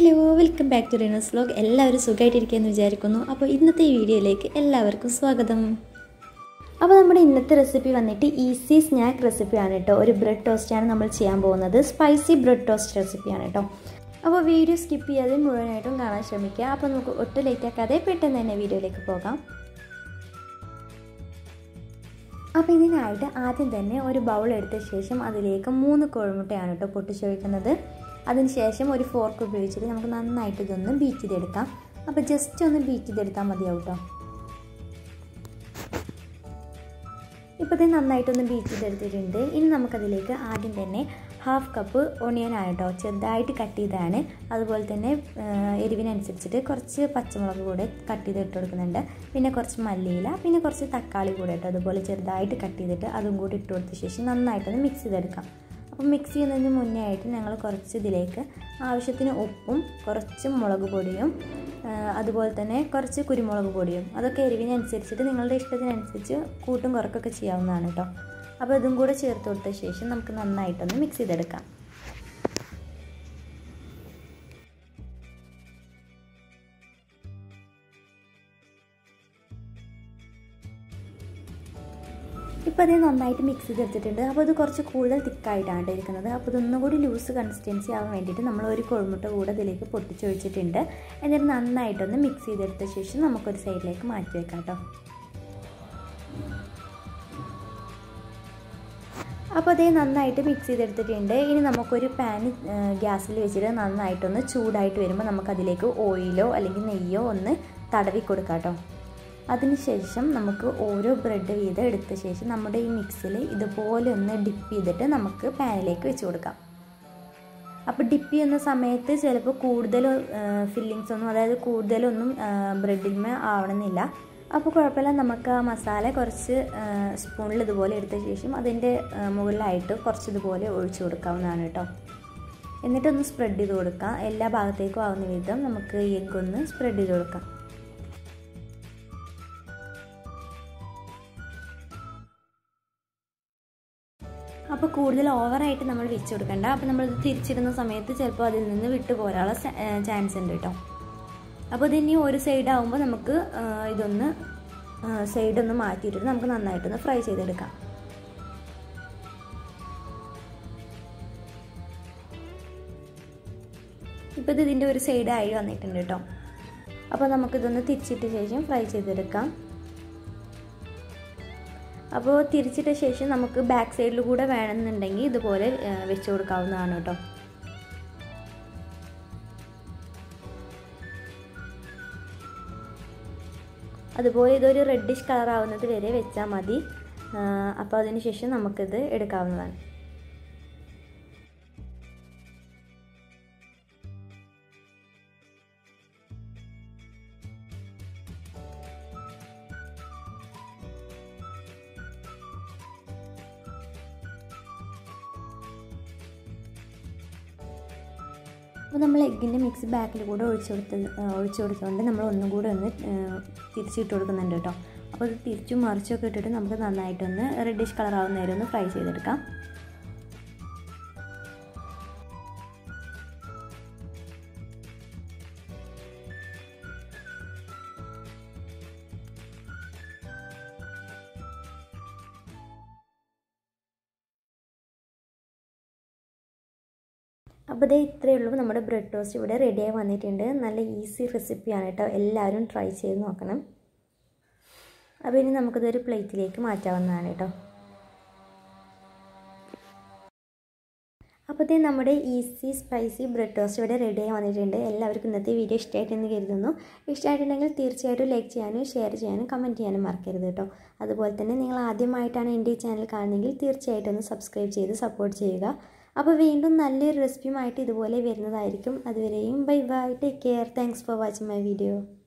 Hello welcome back to Reeno's vlog. എല്ലാവരും സുഖമായിട്ടിരിക്കുകയെന്ന് വിചാരിക്കുന്നു. അപ്പോൾ ഇന്നത്തെ ഈ വീഡിയോയിലേക്ക് എല്ലാവർക്കും സ്വാഗതം. അപ്പോൾ നമ്മുടെ ഇന്നത്തെ റെസിപ്പി വന്നിട്ട് ഈസി സ്നാക്ക് റെസിപ്പിയാണ് കേട്ടോ. ഒരു ബ്രെഡ് ടോസ്റ്റാണ് നമ്മൾ ചെയ്യാൻ പോകുന്നത്. സ്പൈസി ബ്രെഡ് ടോസ്റ്റ് റെസിപ്പിയാണ് കേട്ടോ. അപ്പോൾ വീഡിയോ സ്കിപ്പ് ചെയ്യാതെ മുഴുവനായിട്ടും കാണാൻ ശ്രമിക്കുക. അപ്പോൾ നമുക്ക് ഒട്ടും ലേറ്റ് ആക്കാതെ പെട്ടെന്ന് തന്നെ വീഡിയോയിലേക്ക് പോകാം. അപ്പോൾ ഇതിനായിട്ട് ആദ്യം തന്നെ ഒരു ബൗൾ എടുത്ത ശേഷം അതിലേക്ക് 3 കോഴിമുട്ടയാണ് കേട്ടോ പൊട്ടിച്ചൊഴിക്കുന്നത്. അതിനുശേഷം ഒരു ഫോർക്ക് ഉപയോഗിച്ചിട്ട് നമുക്ക് നന്നായിട്ട് ഇതൊന്ന് ബീറ്റ് ചെയ്തെടുക്കാം. അപ്പോൾ ജസ്റ്റ് ഒന്ന് ബീറ്റ് ചെയ്തെടുത്താൽ മതിയാവും കേട്ടോ. ഇപ്പോൾ ഇത് നന്നായിട്ടൊന്ന് ബീറ്റ് ചെയ്തെടുത്തിട്ടുണ്ട്. ഇനി നമുക്കതിലേക്ക് ആദ്യം തന്നെ 1/2 കപ്പ് ഓണിയൻ ആയിട്ടോ ചെറുതായിട്ട് കട്ട് ചെയ്താണ്. അതുപോലെ തന്നെ എരിവിനനുസരിച്ചിട്ട് കുറച്ച് പച്ചമുളക് കൂടെ കട്ട് ചെയ്ത് ഇട്ട് കൊടുക്കുന്നുണ്ട്. പിന്നെ കുറച്ച് മല്ലിയില, പിന്നെ കുറച്ച് തക്കാളി കൂടെ ഇട്ടോ അതുപോലെ ചെറുതായിട്ട് കട്ട് ചെയ്തിട്ട് അതും കൂടി ഇട്ട് കൊടുത്ത ശേഷം നന്നായിട്ടൊന്ന് മിക്സ് ചെയ്തെടുക്കാം. അപ്പോൾ മിക്സ് ചെയ്യുന്നതിന് മുന്നേ ആയിട്ട് ഞങ്ങൾ കുറച്ച് ഇതിലേക്ക് ആവശ്യത്തിന് ഉപ്പും കുറച്ച് മുളക് പൊടിയും അതുപോലെ തന്നെ കുറച്ച് കുരുമുളക് പൊടിയും അതൊക്കെ എരിവിനനുസരിച്ചിട്ട് നിങ്ങളുടെ ഇഷ്ടത്തിനനുസരിച്ച് കൂട്ടും കുറക്കൊക്കെ ചെയ്യാവുന്നതാണ് കേട്ടോ. അപ്പോൾ ഇതും കൂടെ ചേർത്ത് കൊടുത്ത ശേഷം നമുക്ക് നന്നായിട്ടൊന്ന് മിക്സ് ചെയ്തെടുക്കാം. ഇപ്പോൾ അത് നന്നായിട്ട് മിക്സ് ചെയ്തെടുത്തിട്ടുണ്ട്. അപ്പോൾ ഇത് കുറച്ച് കൂടുതൽ തിക്കായിട്ടാണ് ഇരിക്കുന്നത്. അപ്പോൾ ഇതൊന്നും കൂടി ലൂസ് കൺസിസ്റ്റൻസി ആവാൻ വേണ്ടിയിട്ട് നമ്മൾ ഒരു കോഴിമുട്ട കൂടെ ഇതിലേക്ക് പൊട്ടിച്ചൊഴിച്ചിട്ടുണ്ട്. എന്നിട്ട് നന്നായിട്ടൊന്ന് മിക്സ് ചെയ്തെടുത്ത ശേഷം നമുക്കൊരു സൈഡിലേക്ക് മാറ്റി വെക്കാം കേട്ടോ. അപ്പോൾ അതേ നന്നായിട്ട് മിക്സ് ചെയ്തെടുത്തിട്ടുണ്ട്. ഇനി നമുക്കൊരു പാൻ ഗ്യാസിൽ വെച്ചിട്ട് നന്നായിട്ടൊന്ന് ചൂടായിട്ട് വരുമ്പോൾ നമുക്കതിലേക്ക് ഓയിലോ അല്ലെങ്കിൽ നെയ്യോ ഒന്ന് തടവി കൊടുക്കാം കേട്ടോ. അതിനുശേഷം നമുക്ക് ഓരോ ബ്രെഡ് വീതം എടുത്ത ശേഷം നമ്മുടെ ഈ മിക്സിൽ ഇതുപോലെ ഒന്ന് ഡിപ്പ് ചെയ്തിട്ട് നമുക്ക് പാനിലേക്ക് വെച്ച് കൊടുക്കാം. അപ്പോൾ ഡിപ്പ് ചെയ്യുന്ന സമയത്ത് ചിലപ്പോൾ കൂടുതൽ ഫില്ലിങ്സ് ഒന്നും അതായത് കൂടുതലൊന്നും ബ്രെഡിന്മേൽ ആവണമെന്നില്ല. അപ്പോൾ കുഴപ്പമില്ല, നമുക്ക് ആ മസാല കുറച്ച് സ്പൂണിൽ ഇതുപോലെ എടുത്ത ശേഷം അതിൻ്റെ മുകളിലായിട്ട് കുറച്ച് ഇതുപോലെ ഒഴിച്ചു കൊടുക്കാവുന്നതാണ് കേട്ടോ. എന്നിട്ടൊന്ന് സ്പ്രെഡ് ചെയ്ത് കൊടുക്കാം. എല്ലാ ഭാഗത്തേക്കും ആവുന്ന വിധം നമുക്ക് ഈ എഗ്ഗ് ഒന്ന് സ്പ്രെഡ് ചെയ്ത് കൊടുക്കാം. അപ്പോൾ കൂടുതൽ ഓവറായിട്ട് നമ്മൾ വെച്ച് കൊടുക്കണ്ട. അപ്പോൾ നമ്മളിത് തിരിച്ചിടുന്ന സമയത്ത് ചിലപ്പോൾ അതിൽ നിന്ന് വിട്ടു പോരാനുള്ള ചാൻസ് ഉണ്ട് കേട്ടോ. അപ്പോൾ ഇതിനി ഒരു സൈഡ് ആകുമ്പോൾ നമുക്ക് ഇതൊന്ന് സൈഡൊന്ന് മാറ്റിയിട്ടിട്ട് നമുക്ക് നന്നായിട്ടൊന്ന് ഫ്രൈ ചെയ്തെടുക്കാം. ഇപ്പോൾ ഇത് ഇതിൻ്റെ ഒരു സൈഡായി വന്നിട്ടുണ്ട് കേട്ടോ. അപ്പോൾ നമുക്കിതൊന്ന് തിരിച്ചിട്ട ശേഷം ഫ്രൈ ചെയ്തെടുക്കാം. അപ്പോൾ തിരിച്ചിട്ട ശേഷം നമുക്ക് ബാക്ക് സൈഡിൽ കൂടെ വേണമെന്നുണ്ടെങ്കിൽ ഇതുപോലെ വെച്ച് കൊടുക്കാവുന്നതാണ് കേട്ടോ. അതുപോലെ ഇതൊരു റെഡിഷ് കളർ ആവുന്നത് വരെ വെച്ചാൽ മതി. അപ്പോൾ അതിന് ശേഷം നമുക്കിത് എടുക്കാവുന്നതാണ്. അപ്പോൾ നമ്മൾ എഗ്ഗിൻ്റെ മിക്സ് ബാക്കിൽ കൂടെ ഒഴിച്ചു കൊടുത്തുകൊണ്ട് നമ്മൾ ഒന്നും കൂടെ ഒന്ന് തിരിച്ചിട്ട് കൊടുക്കുന്നുണ്ട് കേട്ടോ. അപ്പോൾ ഇത് തിരിച്ചും മറിച്ചൊക്കെ ഇട്ടിട്ട് നമുക്ക് നന്നായിട്ടൊന്ന് റെഡിഷ് കളർ ആവുന്ന നേരം ഒന്ന് ഫ്രൈ ചെയ്തെടുക്കാം. അപ്പോൾ ഇത് ഇത്രയേ ഉള്ളൂ. നമ്മുടെ ബ്രെഡ് ടോസ്റ്റ് ഇവിടെ റെഡിയായി വന്നിട്ടുണ്ട്. നല്ല ഈസി റെസിപ്പിയാണ് കേട്ടോ. എല്ലാവരും ട്രൈ ചെയ്ത് നോക്കണം. അപ്പോൾ ഇനി നമുക്കിതൊരു പ്ലേറ്റിലേക്ക് മാറ്റാവുന്നതാണ് കേട്ടോ. അപ്പോൾ ഇത് നമ്മുടെ ഈസി സ്പൈസി ബ്രെഡ് ടോസ്റ്റ് ഇവിടെ റെഡിയായി വന്നിട്ടുണ്ട്. എല്ലാവർക്കും ഇന്നത്തെ വീഡിയോ ഇഷ്ടമായിട്ടെന്ന് കരുതുന്നു. ഇഷ്ടമായിട്ടുണ്ടെങ്കിൽ തീർച്ചയായിട്ടും ലൈക്ക് ചെയ്യാനും ഷെയർ ചെയ്യാനും കമൻറ്റ് ചെയ്യാനും മറക്കരുത് കേട്ടോ. അതുപോലെ തന്നെ നിങ്ങൾ ആദ്യമായിട്ടാണ് എൻ്റെ ഈ ചാനൽ കാണുന്നതെങ്കിൽ തീർച്ചയായിട്ടും ഒന്ന് സബ്സ്ക്രൈബ് ചെയ്ത് സപ്പോർട്ട് ചെയ്യുക. അപ്പോൾ വീണ്ടും നല്ലൊരു റെസിപ്പിയുമായിട്ട് ഇതുപോലെ വരുന്നതായിരിക്കും. അതുവരെയും bye bye, take care, thanks for watching my video.